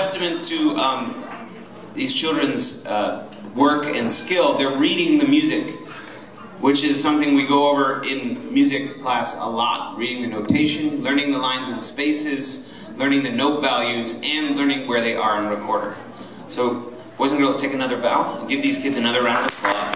testament to these children's work and skill. They're reading the music, which is something we go over in music class a lot. Reading the notation, learning the lines and spaces, learning the note values, and learning where they are in recorder. So, boys and girls, take another bow and give these kids another round of applause.